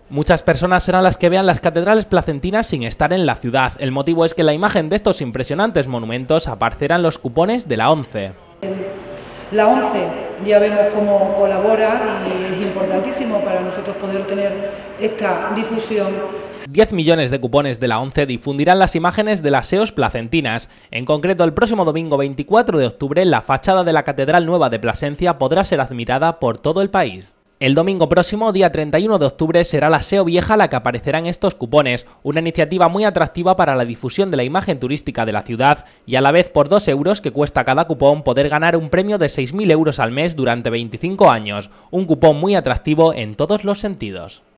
Muchas personas serán las que vean las catedrales placentinas sin estar en la ciudad. El motivo es que la imagen de estos impresionantes monumentos aparecerá en los cupones de la ONCE. La ONCE ya vemos cómo colabora y es importantísimo para nosotros poder tener esta difusión. 10 millones de cupones de la ONCE difundirán las imágenes de las SEOs placentinas. En concreto, el próximo domingo 24 de octubre, la fachada de la Catedral Nueva de Plasencia podrá ser admirada por todo el país. El domingo próximo, día 31 de octubre, será la SEO vieja la que aparecerá en estos cupones, una iniciativa muy atractiva para la difusión de la imagen turística de la ciudad y a la vez por 2 euros que cuesta cada cupón poder ganar un premio de 6.000 euros al mes durante 25 años, un cupón muy atractivo en todos los sentidos.